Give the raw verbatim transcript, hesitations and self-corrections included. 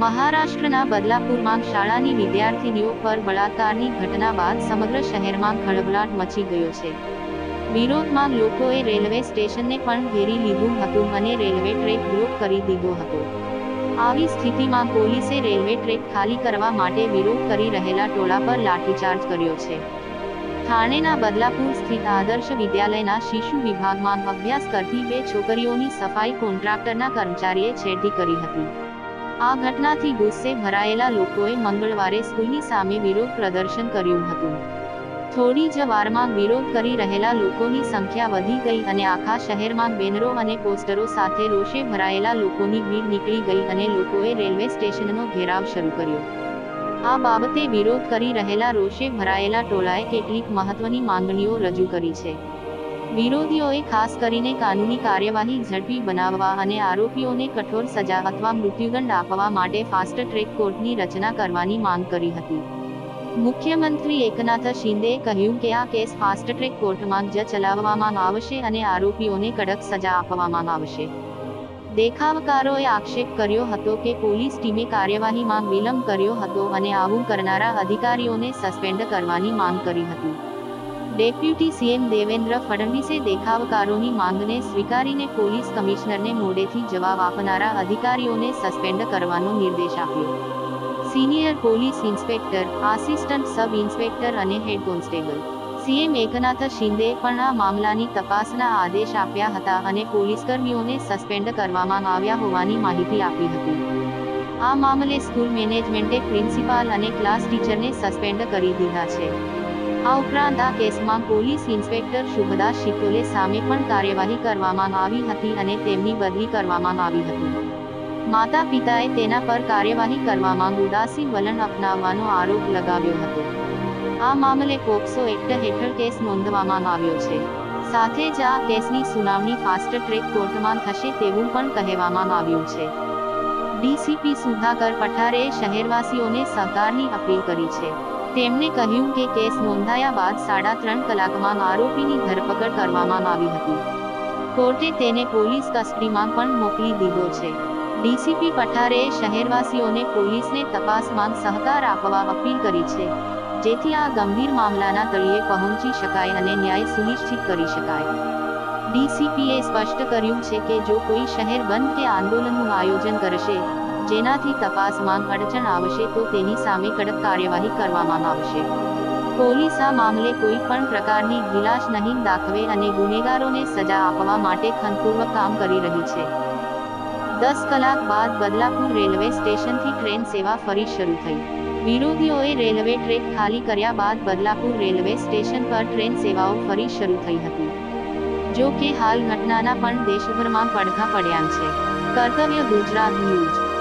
મહારાષ્ટ્રના બદલાપુરમાં શાળાની વિદ્યાર્થીનીઓ પર બળાત્કારની ઘટના બાદ સમગ્ર શહેરમાં ખળભળાટ મચી ગયો છે. વિરોધમાં લોકોએ રેલવે સ્ટેશનને પણ ઘેરી લીધું હતું અને રેલવે ટ્રેક બ્લોક કરી દીધો હતો. આવી સ્થિતિમાં પોલીસે રેલવે ટ્રેક ખાલી કરવા માટે વિરોધ કરી રહેલા ટોળા પર લાઠીચાર્જ કર્યો છે. ઠાણેના બદલાપુર સ્થિત આદર્શ વિદ્યાલયના શિશુ વિભાગમાં અભ્યાસ કરતી બે છોકરીઓની સફાઈ કોન્ટ્રાક્ટરના કર્મચારીએ છેડતી કરી હતી. આ ઘટનાથી ગુસ્સે ભરાયેલા લોકોએ મંગળવારે સ્કૂલની સામે વિરોધ પ્રદર્શન કર્યું હતું. થોડી જ વારમાં વિરોધ કરી રહેલા લોકોની સંખ્યા વધી ગઈ અને આખા શહેરમાં બેનરો અને પોસ્ટરો સાથે રોષે ભરાયેલા લોકોની ભીડ નીકળી ગઈ અને લોકોએ રેલવે સ્ટેશનનો ઘેરાવ શરૂ કર્યો. આ બાબતે વિરોધ કરી રહેલા રોષે ભરાયેલા ટોળાએ કેટલીક મહત્વની માંગણીઓ રજૂ કરી છે. વિરોધીઓએ ખાસ કરીને કાનૂની કાર્યવાહી ઝડપી બનાવવા અને આરોપીઓને કઠોર સજા અથવા મૃત્યુદંડ આપવા માટે ફાસ્ટ ટ્રેક કોર્ટની રચના કરવાની માંગ કરી હતી. મુખ્યમંત્રી એકનાથ શિંદેએ કહ્યું કે આ કેસ ફાસ્ટ ટ્રેક કોર્ટમાં જ ચલાવવામાં આવશે અને આરોપીઓને કડક સજા આપવામાં આવશે. દેખાવકારોએ આક્ષેપ કર્યો હતો કે પોલીસ ટીમે કાર્યવાહીમાં વિલંબ કર્યો હતો અને આવું કરનારા અધિકારીઓને સસ્પેન્ડ કરવાની માંગ કરી હતી. ડેપ્યુટી સીએમ દેવેન્દ્ર ફડણવીસે દેખાવકારોની માંગને સ્વીકારીને પોલીસ કમિશનરને મોડેથી જવાબ આપનારા અધિકારીઓને સસ્પેન્ડ કરવાનો નિર્દેશ આપ્યો. Senior police inspector, assistant sub inspector અને હેડ કોન્સ્ટેબલ સીએમ એકનાથ શિંદેએ પણ આ મામલાની તપાસના આદેશ આપ્યા હતા અને પોલીસકર્મીઓને સસ્પેન્ડ કરવામાં આવ્યા હોવાની માહિતી આપી હતી. આ મામલે સ્કૂલ મેનેજમેન્ટે પ્રિન્સિપાલ અને ક્લાસ ટીચરને સસ્પેન્ડ કરી દીધા છે. આ ઉપરાંત આ કેસમાં પોલીસ ઇન્સ્પેક્ટર શુભદાસ શિકોલે સામે પણ કાર્યવાહી કરવામાં આવી હતી અને તેમની બદલી કરવામાં આવી હતી. માતા પિતાએ તેના પર કાર્યવાહી કરવામાં ઉદાસીન વલણ અપનાવવાનો આરોપ લગાવ્યો હતો. આ મામલે પોક્સો એક્ટ હેઠળ કેસ નોંધવામાં આવ્યો છે. સાથે જ આ કેસની સુનાવણી ફાસ્ટ ટ્રેક કોર્ટમાં થશે તેવું પણ કહેવામાં આવ્યું છે. ડીસીપી સુધાકર પઠારેએ શહેરવાસીઓને સહકારની અપીલ કરી છે. તેમણે કહ્યું કે કેસ નોંધાયા બાદ સાડા ત્રણ કલાકમાં આરોપીની ધરપકડ કરવામાં આવી હતી. કોર્ટે તેને પોલીસ કસ્ટડીમાં પણ મોકલી દીધો છે. ડીસીપી પઠારેએ શહેરવાસીઓને પોલીસને તપાસમાં સહકાર આપવા અપીલ કરી છે, જેથી આ ગંભીર મામલાના તળિયે પહોંચી શકાય અને ન્યાય સુનિશ્ચિત કરી શકાય. ડીસીપીએ સ્પષ્ટ કર્યું છે કે જો કોઈ શહેર બંધ કે આંદોલનનું આયોજન કરશે, જેનાથી તપાસમાં અડચણ આવશે તો તેની સામે કડક કાર્યવાહી કરવામાં આવશે. પોલીસ આ મામલે કોઈ પણ પ્રકારની ગિલાશ નહીં દાખવે અને ગુનેગારોને સજા આપવા માટે ખંતપૂર્વક કામ કરી રહી છે. દસ કલાક બાદ બદલાપુર રેલવે સ્ટેશનથી ટ્રેન સેવા ફરી શરૂ થઈ. વિરોધીઓએ રેલવે ટ્રેક ખાલી કર્યા બાદ બદલાપુર રેલવે સ્ટેશન પર ટ્રેન સેવાઓ ફરી શરૂ થઈ હતી. જો કે હાલ ઘટનાના પણ દેશભરમાં પડઘા પડ્યા છે. કર્તવ્ય ગુજરાત ન્યૂઝ.